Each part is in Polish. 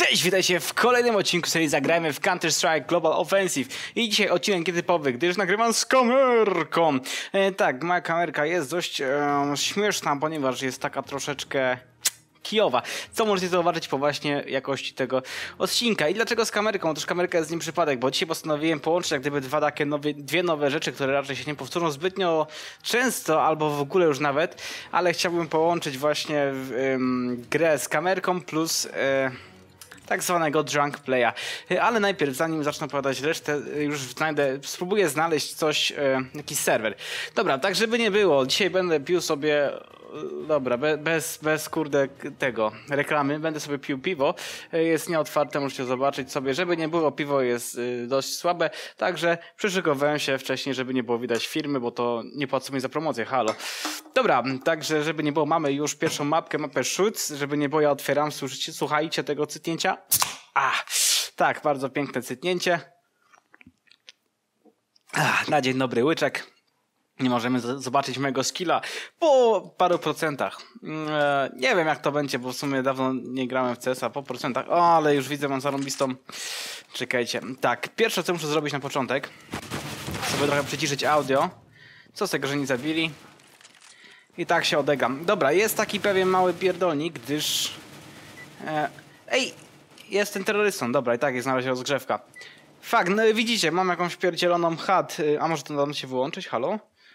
Cześć, witajcie w kolejnym odcinku serii Zagrajmy w Counter-Strike Global Offensive. I dzisiaj odcinek nietypowy, gdyż nagrywam z kamerką. Tak, moja kamerka jest dość śmieszna, ponieważ jest taka troszeczkę kijowa, co możecie zobaczyć po właśnie jakości tego odcinka. I dlaczego z kamerką? Otóż kamerka jest z nim przypadek, bo dzisiaj postanowiłem połączyć jak gdyby dwie nowe rzeczy, które raczej się nie powtórzą zbytnio często, albo w ogóle już nawet, ale chciałbym połączyć właśnie grę z kamerką plus tak zwanego drunk playa. Ale najpierw, zanim zacznę opowiadać resztę, już spróbuję znaleźć coś, jakiś serwer. Dobra, tak żeby nie było, dzisiaj będę pił sobie, dobra, bez kurde tego reklamy, będę sobie pił piwo. Jest nieotwarte, możecie zobaczyć sobie, żeby nie było, piwo jest dość słabe, także przyszykowałem się wcześniej, żeby nie było widać firmy, bo to nie płacą mi za promocję, halo. Dobra, także żeby nie było, mamy już pierwszą mapę Shoots, żeby nie było, ja otwieram, słuchajcie tego cytnięcia. Tak, bardzo piękne cytnięcie. Na dzień dobry łyczek. Nie możemy zobaczyć mojego skilla po paru procentach. Nie wiem jak to będzie, bo w sumie dawno nie grałem w CS-a po procentach. O, ale już widzę, mam zarąbistą. Czekajcie. Tak, pierwsze co muszę zrobić na początek, sobie trochę przyciszyć audio. Co z tego, że nie zabili? I tak się odegam. Dobra, jest taki pewien mały pierdolnik, gdyż... Ej! Jest ten terrorystą. Dobra, i tak jest na razie rozgrzewka. Fakt, no widzicie, mam jakąś pierdzieloną HUD. A może to da się wyłączyć? Halo?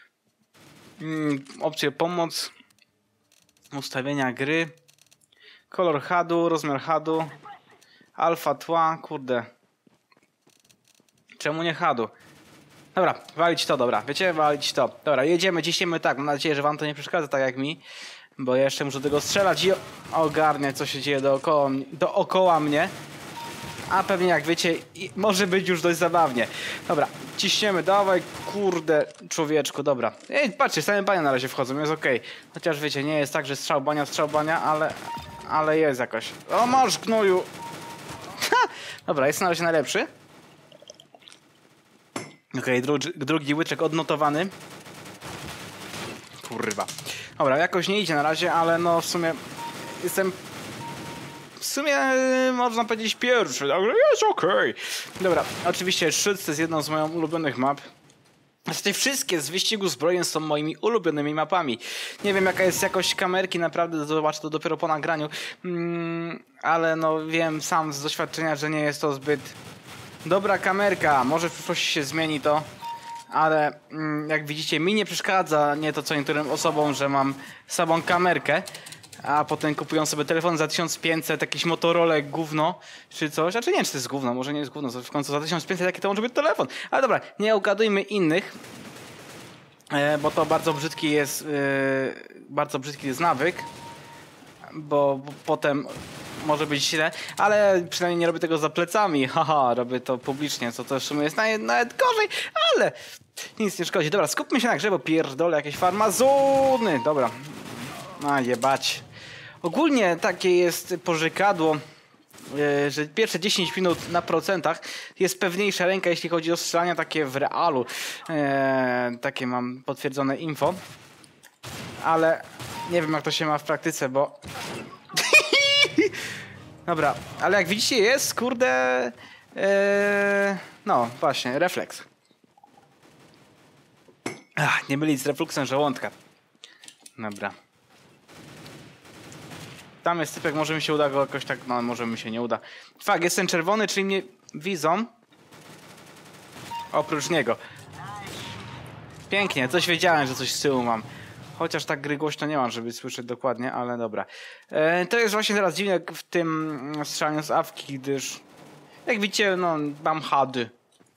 Opcje pomoc. Ustawienia gry. Kolor HUD-u, rozmiar HUD-u. Alfa tła, kurde. Czemu nie HUD-u? Dobra, walić to, dobra. Wiecie, walić to. Dobra, jedziemy, ciśniemy tak. Mam nadzieję, że wam to nie przeszkadza tak jak mi. Bo ja jeszcze muszę tego strzelać i ogarniać, co się dzieje dookoła mnie. A pewnie jak wiecie, może być już dość zabawnie. Dobra, ciśniemy, dawaj, kurde, człowieczku, dobra. Ej, patrzcie, same bania na razie wchodzą, jest okej. Chociaż wiecie, nie jest tak, że strzał bania, ale jest jakoś. O, masz gnoju! Ha! Dobra, jest na razie najlepszy. Okej, drugi łyczek odnotowany. Kurwa. Dobra, jakoś nie idzie na razie, ale no w sumie jestem... W sumie można powiedzieć pierwszy, także jest okej. Dobra, oczywiście Shoots to jest jedną z moich ulubionych map. Właściwie wszystkie z wyścigu zbrojeń są moimi ulubionymi mapami. Nie wiem jaka jest jakość kamerki, naprawdę zobaczę to dopiero po nagraniu. Ale no wiem sam z doświadczenia, że nie jest to zbyt dobra kamerka. Może w przyszłości się zmieni to. Ale jak widzicie, mi nie przeszkadza nie to co niektórym osobom, że mam samą kamerkę, a potem kupują sobie telefon za 1500, jakiś Motorola gówno, czy coś. Znaczy nie wiem, czy to jest gówno, może nie jest gówno, w końcu za 1500 jaki to może być telefon. Ale dobra, nie ugadujmy innych, bo to bardzo brzydki jest nawyk, bo potem może być źle, ale przynajmniej nie robię tego za plecami, haha, robię to publicznie, co to w sumie jest nawet gorzej, ale nic nie szkodzi. Dobra, skupmy się na grze, bo pierdolę jakieś farmazony. Dobra, jebać. Ogólnie takie jest pożykadło, że pierwsze 10 minut na procentach jest pewniejsza ręka, jeśli chodzi o strzelania takie w realu. Takie mam potwierdzone info, ale nie wiem jak to się ma w praktyce, bo... Dobra, ale jak widzicie jest, kurde, no właśnie, refleks. Nie mylić z refluksem żołądka. Dobra. Tam jest typek, może mi się uda go jakoś tak, no może mi się nie uda. Fakt, jest ten czerwony, czyli mnie widzą. Oprócz niego. Pięknie, coś wiedziałem, że coś z tyłu mam. Chociaż tak gry głośno nie mam, żeby słyszeć dokładnie, ale dobra. To jest właśnie teraz dziwne w tym strzelaniu z awki, gdyż jak widzicie, no mam HUD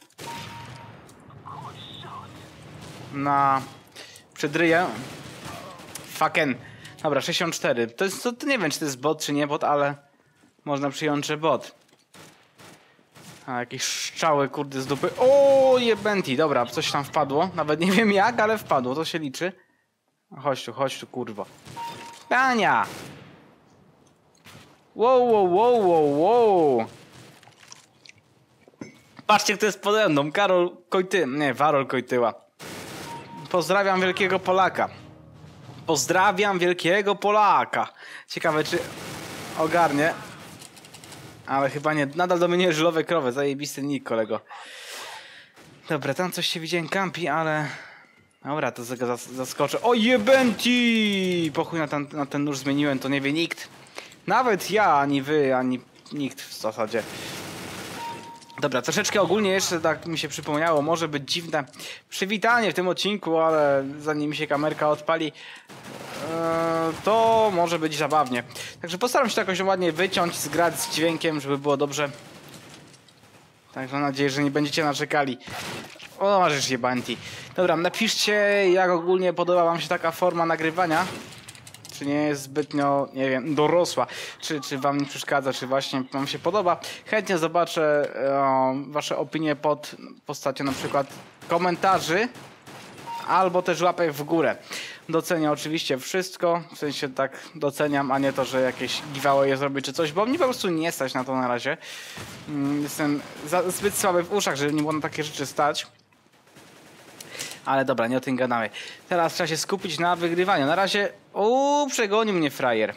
na przedryję. Fucking. Dobra, 64. To nie wiem, czy to jest bot, czy nie bot, ale można przyjąć, że bot. Jakieś strzały, kurde, z dupy. O, jebenti. Dobra, coś tam wpadło. Nawet nie wiem jak, ale wpadło. To się liczy. Chodź tu, kurwa. Pania! Wow. Patrzcie, kto jest pode mną. Warol Kojtyła. Pozdrawiam wielkiego Polaka. Ciekawe, czy ogarnie. Ale chyba nie, nadal dominuje żulowe krowy, zajebisty nick, kolego. Dobra, tam coś się widziałem kampi, ale... Dobra, to go zaskoczę. O jebenti! Pochuj na ten nóż zmieniłem, to nie wie nikt. Nawet ja, ani wy, ani nikt w zasadzie. Dobra, troszeczkę ogólnie jeszcze tak mi się przypomniało, może być dziwne przywitanie w tym odcinku, ale zanim mi się kamerka odpali, to może być zabawnie. Także postaram się to jakoś ładnie wyciąć, zgrać z dźwiękiem, żeby było dobrze. Także mam nadzieję, że nie będziecie narzekali. O, masz jebanti. Dobra, napiszcie, jak ogólnie podoba wam się taka forma nagrywania. Czy nie jest zbytnio, nie wiem, dorosła. Czy wam nie przeszkadza, czy właśnie wam się podoba. Chętnie zobaczę wasze opinie pod postacią na przykład komentarzy. Albo też łapek w górę. Doceniam oczywiście wszystko. W sensie tak doceniam, a nie to, że jakieś giveaway zrobić czy coś. Bo mnie po prostu nie stać na to na razie. Jestem zbyt słaby w uszach, żeby nie było na takie rzeczy stać. Ale dobra, nie o tym gadamy. Teraz trzeba się skupić na wygrywaniu. Na razie... przegonił mnie frajer.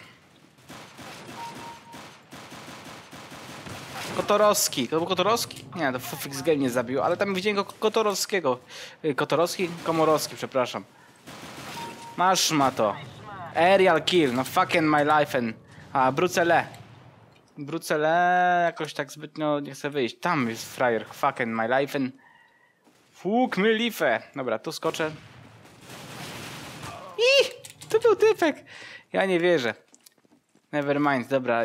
Kotorowski. To był Kotorowski? Nie, to Fix Game nie zabił, ale tam widziałem go Kotorowskiego. Kotorowski? Komorowski, przepraszam. Masz ma to. Aerial kill, no fucking my life and... Brucele. Brucele jakoś tak zbytnio nie chce wyjść. Tam jest frajer, fucking my life and... Fuk my life. Dobra, tu skoczę. Tu był typek. Ja nie wierzę. Never mind, dobra.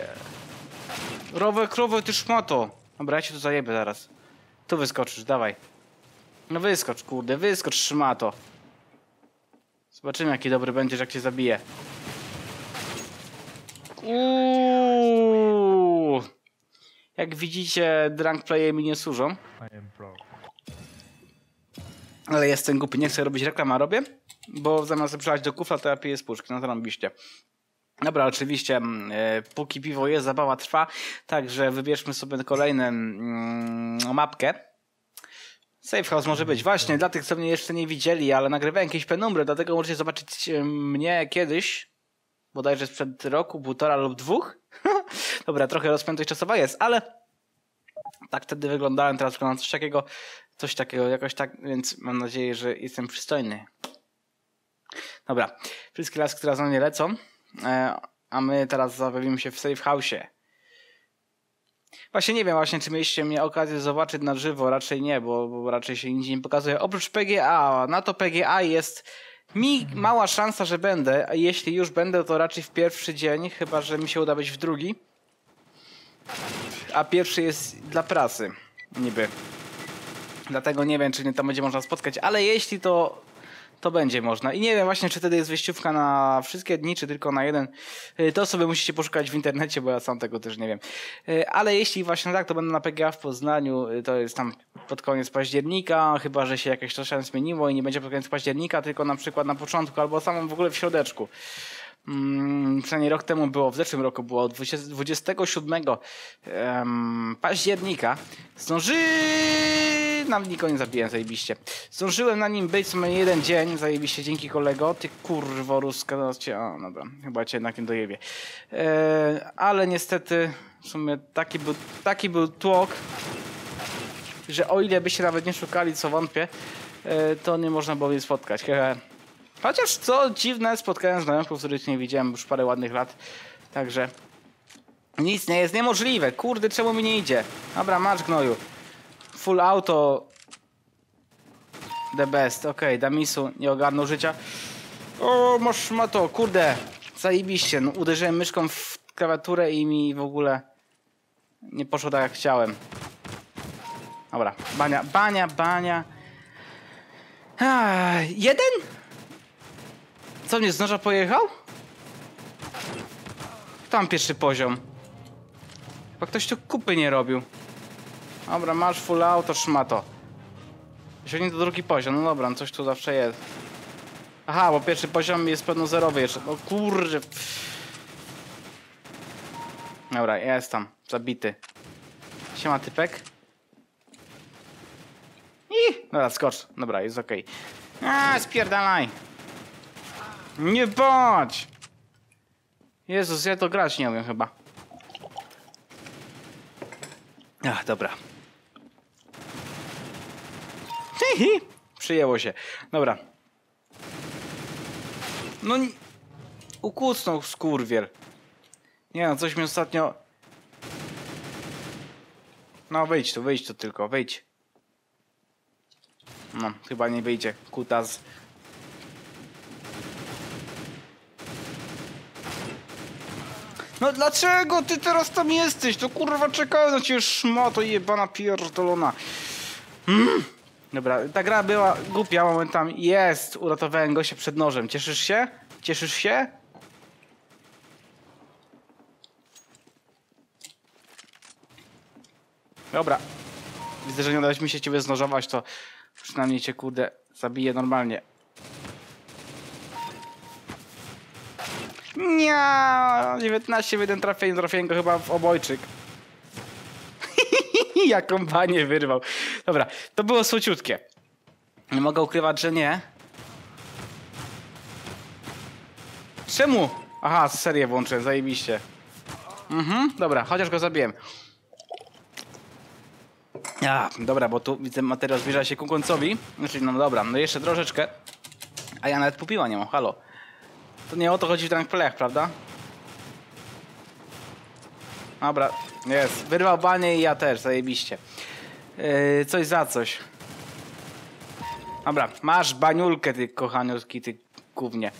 Rowe krowy, ty szmato. Dobra, ja cię tu zajebę zaraz. Tu wyskoczysz, dawaj. No wyskocz, kurde, wyskocz, szmato. Zobaczymy, jaki dobry będziesz, jak cię zabiję. Jak widzicie, drunk playe mi nie służą. Ale jestem głupi, nie chcę robić reklamy, a robię. Bo zamiast przelać do kufla, to ja piję z puszki, no to robiście. Dobra, oczywiście, póki piwo jest, zabawa trwa, także wybierzmy sobie kolejną mapkę. Safe House może być. Właśnie, dla tych, co mnie jeszcze nie widzieli, ale nagrywałem jakieś penumbry, dlatego możecie zobaczyć mnie kiedyś, bodajże sprzed roku, 1,5 lub 2. Dobra, trochę rozpiętość czasowa jest, ale tak wtedy wyglądałem, teraz wyglądam coś takiego, jakoś tak, więc mam nadzieję, że jestem przystojny. Dobra, wszystkie laski teraz na mnie lecą, a my teraz zabawimy się w Safe House'ie. Właśnie nie wiem, czy mieliście mnie okazję zobaczyć na żywo, raczej nie, bo raczej się nigdzie nie pokazuje. Oprócz PGA, na to PGA jest mała szansa, że będę, a jeśli już będę, to raczej w pierwszy dzień, chyba że mi się uda być w drugi. A pierwszy jest dla prasy, niby. Dlatego nie wiem, czy nie tam będzie można spotkać, ale jeśli to będzie można. I nie wiem właśnie, czy wtedy jest wyjściówka na wszystkie dni, czy tylko na jeden. To sobie musicie poszukać w internecie, bo ja sam tego też nie wiem. Ale jeśli właśnie tak, to będę na PGA w Poznaniu. To jest tam pod koniec października, chyba że się jakieś troszkę zmieniło i nie będzie pod koniec października, tylko na przykład na początku, albo samym w ogóle w środeczku. Przynajmniej rok temu było, w zeszłym roku było 27 października. Nam nikogo nie zabiłem, zajebiście. Zdążyłem na nim być co najmniej jeden dzień, zajebiście, dzięki kolego. Ty kurwo ruska, no cię, dobra, chyba cię jednak nie dojebie. Ale niestety, w sumie taki był tłok, że o ile byście nawet nie szukali, co wątpię, to nie można było mnie spotkać. Chociaż co dziwne, spotkałem znajomych, których nie widziałem już parę ładnych lat. Także nic nie jest niemożliwe. Kurde, czemu mi nie idzie? Dobra, marsz gnoju. Full auto. The best. Okej, Damisu nie ogarnął życia. O, masz ma to, kurde. Zajebiście. No, uderzyłem myszką w klawiaturę i mi w ogóle nie poszło tak jak chciałem. Dobra, bania. Jeden? Co, mnie z noża pojechał? Tam pierwszy poziom. Chyba ktoś tu kupy nie robił. Dobra, masz full auto, szmato. Jeśli to drugi poziom, no dobra, no coś tu zawsze jest. Aha, bo pierwszy poziom jest pewno zerowy jeszcze. O kurde. Dobra, jest tam, zabity. Siema typek. Dobra, skocz. Dobra, jest okej. Spierdalaj. Nie bądź! Jezus, ja to grać nie umiem chyba. Ach, dobra. Hihi. Przyjęło się. Dobra. No... Ukucnął skurwiel. Nie no, coś mi ostatnio... No wyjdź tu tylko, wyjdź. No, chyba nie wyjdzie. Kutas. No dlaczego ty teraz tam jesteś? To kurwa czekałem na ciebie, szmato jebana pierdolona. Dobra, ta gra była głupia momentami. Jest! Uratowałem gościa przed nożem. Cieszysz się? Cieszysz się? Dobra. Widzę, że nie udało mi się ciebie znożować, to przynajmniej cię kurde zabiję normalnie. Nie, 19 w 1 trafiłem go chyba w obojczyk. Jaką banię wyrwał. Dobra, to było słociutkie. Nie mogę ukrywać, że nie. Czemu? Aha, serię włączyłem, zajebiście. Dobra, chociaż go zabiłem. Dobra, bo tu widzę, materiał zbliża się ku końcowi. Znaczy, no dobra, no jeszcze troszeczkę. A ja nawet pupiła nie mam, halo. To nie o to chodzi w danych playach, prawda? Dobra, jest. Wyrwał banie i ja też, zajebiście. Coś za coś. Dobra, masz baniulkę, ty kochaniutki, ty gównie.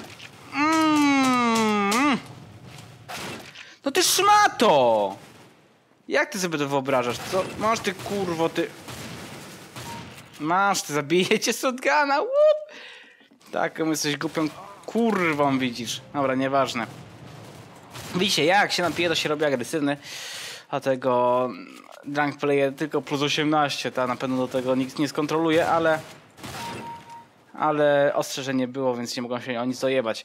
No ty szmato! Jak ty sobie to wyobrażasz? Co? Masz ty kurwo, ty... Masz, ty zabijecie shotguna, łup! Taką jesteś głupią kurwą, widzisz. Dobra, nieważne. Widzicie, jak się napiję, to się robi agresywny. Dlatego Drunk Player tylko plus 18, ta na pewno do tego nikt nie skontroluje, ale ostrzeżenie było, więc nie mogą się o nic dojebać.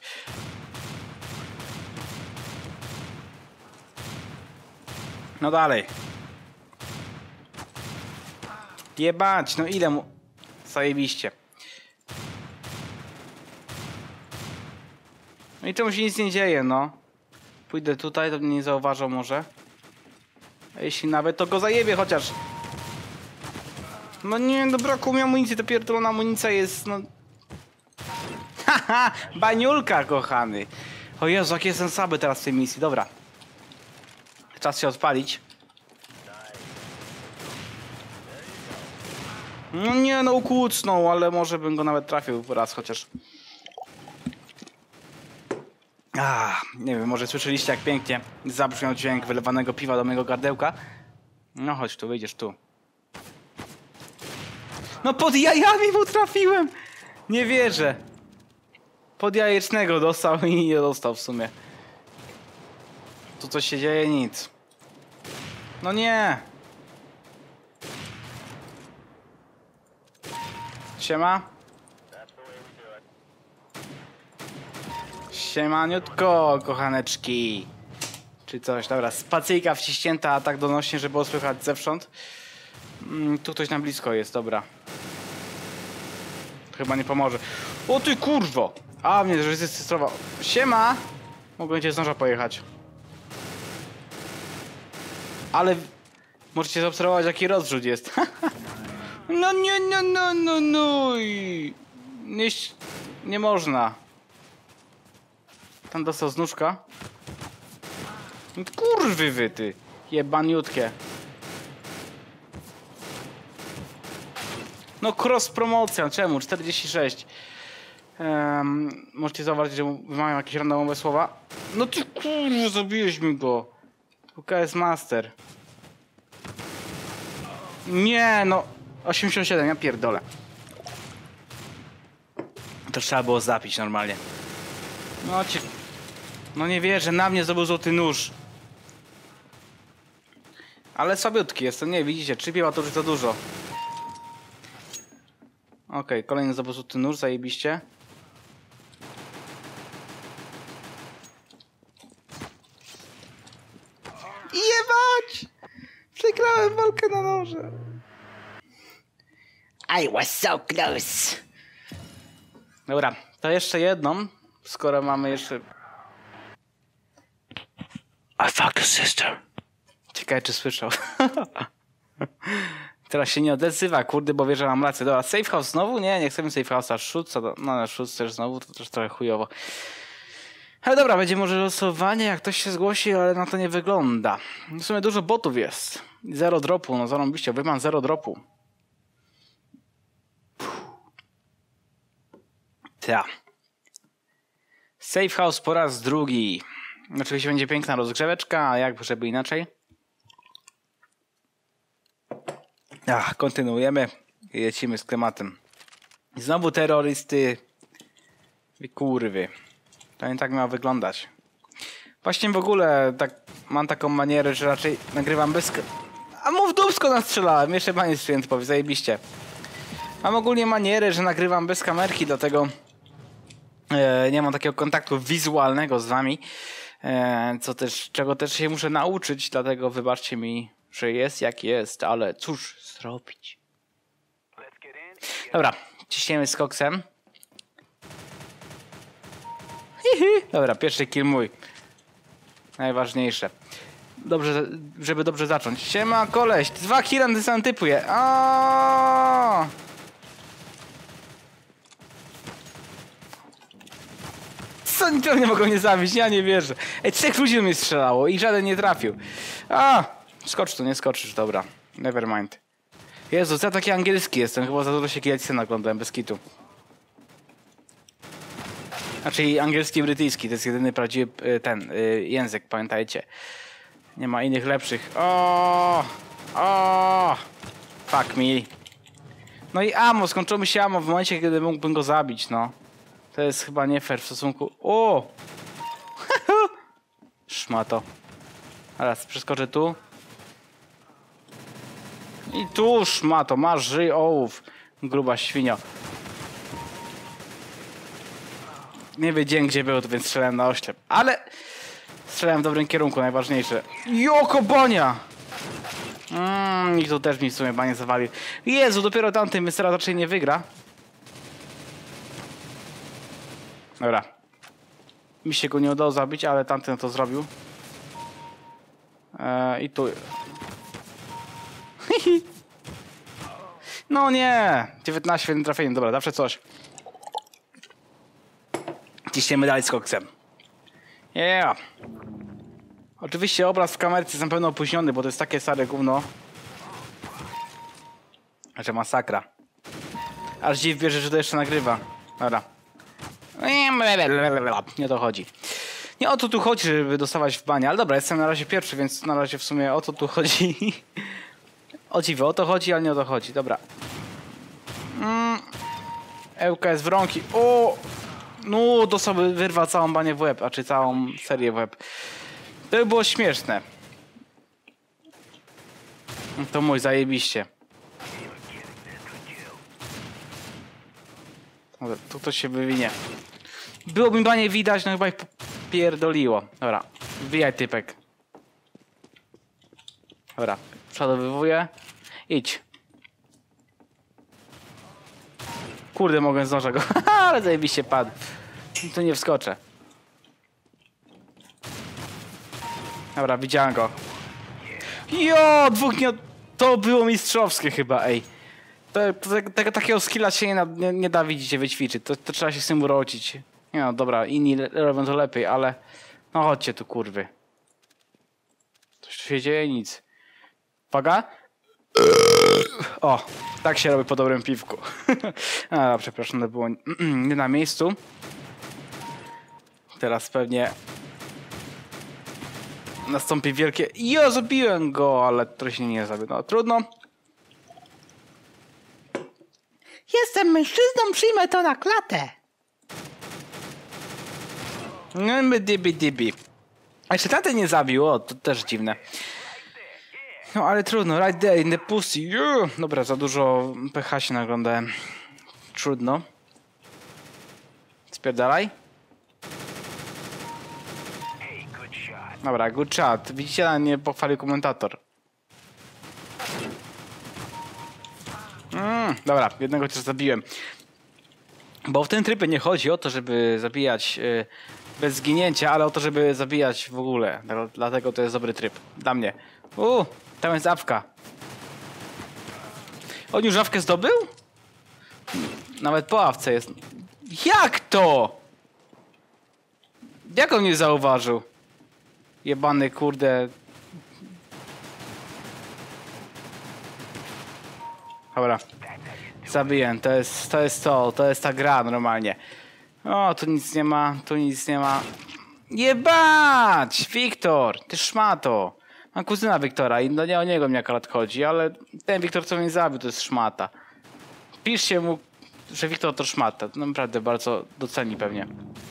No dalej. Jebać, no ile mu... Zajebiście. No i czemu się nic nie dzieje, no. Pójdę tutaj, to mnie nie zauważą może. A jeśli nawet, to go zajebie chociaż. No nie, no brakło mi amunicji, ta pierdolona amunicja jest, no... Haha, baniulka, kochany. O Jezu, jakie jestem słaby teraz w tej misji, dobra. Czas się odpalić. No nie, no ukłucnął, ale może bym go nawet trafił raz chociaż. Nie wiem, może słyszeliście jak pięknie zabrzmiał dźwięk wylewanego piwa do mojego gardełka. No chodź tu, wyjdziesz tu. No pod jajami mu trafiłem! Nie wierzę. Pod jajecznego dostał i nie dostał w sumie. Tu coś się dzieje? Nic. No nie! Siema. Siemaniutko, kochaneczki. Czy coś, dobra, spacyjka wciśnięta, a tak donośnie, żeby było słychać zewsząd. Tu ktoś na blisko jest, dobra. Chyba nie pomoże. O ty kurwo! A, mnie zresystrował. Siema! Mogłem cię z noża pojechać. Ale możecie zaobserwować, jaki rozrzut jest. No nie, no. Nie można. Tam dostał z nóżka. Kurwy wy ty. Jebaniutkie. No cross promocja, czemu? 46. Możecie zauważyć, że mają jakieś randomowe słowa. No ty kurwa, zabiłeś mi go. UKS Master. Nie no. 87, ja pierdolę. To trzeba było zapić normalnie. No cię... No nie wierzę, na mnie zdobył złoty nóż. Ale słabiutki jest, to nie, widzicie, 3 piła to już za dużo. Okej, kolejny zdobył złoty nóż, zajebiście. Jebać! Przegrałem walkę na noże. I was so close. Dobra, to jeszcze jedną, skoro mamy jeszcze... I fucked a sister. Ciekawe, czy słyszał. Teraz się nie odzywa, kurde, bo wie, że mam rację. Dobra, safe house znowu? Nie chcemy safe house'a. Shoot, no shoot też znowu, to też trochę chujowo. Ale dobra, będzie może losowanie, jak ktoś się zgłosi, ale na to nie wygląda. W sumie dużo botów jest. Zero dropu, no zarąbiście, wyman 0 dropu. Ta. Safe house po raz drugi. Oczywiście będzie piękna rozgrzeweczka, a jak żeby inaczej. Kontynuujemy i lecimy z tematem. I znowu terrorysty. Wy kurwy. To nie tak miało wyglądać. Właśnie w ogóle tak mam taką manierę, że raczej nagrywam bez... A mów dupsko nastrzelałem. Jeszcze panie student powie, zajebiście. Mam ogólnie manierę, że nagrywam bez kamerki, dlatego nie mam takiego kontaktu wizualnego z wami. Czego też się muszę nauczyć, dlatego wybaczcie mi, że jest jak jest, ale cóż zrobić. Dobra, ciśniemy z koksem. Dobra, pierwszy kill mój. Najważniejsze. Dobrze, żeby dobrze zacząć. Siema koleś, 2 killa na sam typuje. Co, niczego nie mogą mnie zabić, ja nie wierzę. 3 ludzi do mnie strzelało i żaden nie trafił. Skocz tu, nie skoczysz, dobra. Nevermind. Jezu, ja taki angielski jestem, chyba za dużo się kielce naglądałem, bez kitu. Znaczy angielski i brytyjski, to jest jedyny prawdziwy język, pamiętajcie. Nie ma innych lepszych. Fuck me. No i ammo, skończyło mi się ammo w momencie, kiedy mógłbym go zabić, no. To jest chyba nie fair w stosunku... Szmato. Teraz przeskoczę tu. I tu szmato, masz żyj ołów. Gruba świnio. Nie wiedziałem gdzie był, to więc strzelałem na oślep. Ale strzelałem w dobrym kierunku, najważniejsze. Joko Bonia! Nikt tu też mi w sumie banie zawalił. Jezu, dopiero tamtym więc teraz raczej nie wygra. Dobra. Mi się go nie udało zabić, ale tamten to zrobił. I tu. No nie! 19 w jednym trafieniu, dobra, zawsze coś. Ciśniemy dalej z koksem. Yeah! Oczywiście obraz w kamerce jest na pewno opóźniony, bo to jest takie stare gówno. Znaczy masakra. Aż dziw bierze, że to jeszcze nagrywa. Dobra. Nie o to chodzi. Nie o to tu chodzi, żeby dostawać w banie, ale dobra, jestem na razie pierwszy, więc na razie w sumie o to tu chodzi. O dziwo, o to chodzi, ale nie o to chodzi, dobra. Ełka jest w rąki. No, to sobie wyrwa całą banię w łeb, a czy całą serię w łeb. To by było śmieszne. To mój, zajebiście. Dobra, tu ktoś się wywinie. Było mi banie widać, no chyba ich pierdoliło. Dobra, wbijaj typek. Dobra, przodowywuję. Idź. Kurde, mogę zdążyć go. Ale zajebiście padł. Tu nie wskoczę. Dobra, widziałem go. Dwóch nie... To było mistrzowskie chyba, ej. Tego takiego skilla się nie da, widzicie, wyćwiczyć. To trzeba się z tym urodzić. Nie no, dobra, inni robią to lepiej, ale... No chodźcie tu, kurwy. Coś tu się dzieje? Nic. Uwaga. O, tak się robi po dobrym piwku. Przepraszam, to było nie na miejscu. Teraz pewnie nastąpi wielkie... zabiłem go, ale trochę się nie zabił. No, trudno. Jestem mężczyzną, przyjmę to na klatę. Dibi. A jeszcze tatę nie zabił, to też dziwne. No ale trudno, right there in the pussy. Dobra, za dużo pH się naglądałem. Trudno. Spierdalaj. Dobra, good shot. Widzicie, a nie pochwalił komentator. Dobra, jednego też zabiłem. Bo w tym trybie nie chodzi o to, żeby zabijać bez zginięcia, ale o to, żeby zabijać w ogóle. Dlatego to jest dobry tryb. Dla mnie. Tam jest awka. On już awkę zdobył? Nawet po awce jest. Jak to? Jak on nie zauważył? Jebany kurde. Dobra. Zabiję. To jest ta gra normalnie. O, tu nic nie ma, tu nic nie ma. Jebać! Wiktor, ty szmato. Mam kuzyna Wiktora i nie o niego mnie akurat chodzi, ale ten Wiktor, co mnie zabił, to jest szmata. Piszcie mu, że Wiktor to szmata. To naprawdę bardzo doceni pewnie.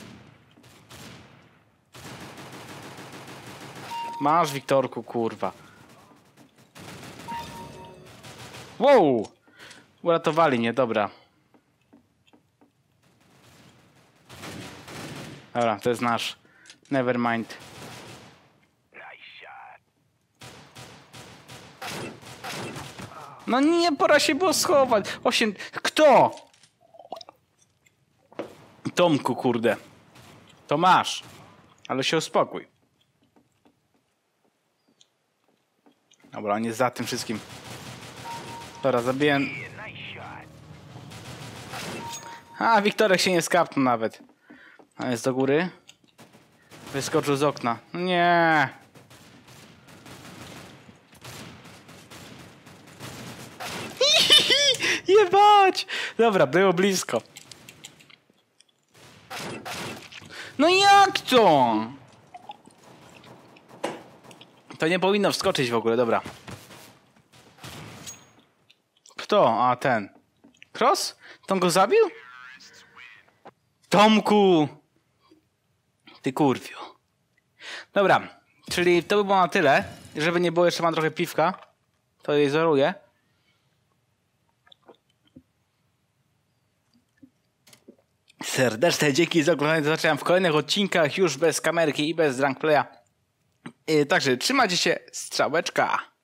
Masz, Wiktorku, kurwa. Wow! Uratowali mnie, dobra. Dobra, to jest nasz. Nevermind. No nie, pora się było schować. 8... Kto? Tomku, kurde. To masz. Ale się uspokój. Dobra, on jest za tym wszystkim. Dobra, zabiję. A, Wiktorek się nie skapnął nawet. A jest do góry. Wyskoczył z okna. Nie. Jebać! Dobra, było blisko. No jak to? To nie powinno wskoczyć w ogóle, dobra. Kto? A, ten. Cross? Tom go zabił? Tomku! Ty kurwiu. Dobra, czyli to by było na tyle. Żeby nie było, jeszcze mam trochę piwka. To jej zoruję. Serdeczne dzięki za oglądanie. Zobaczyłem w kolejnych odcinkach już bez kamerki i bez drunkplaya. Także trzymajcie się, strzałeczka.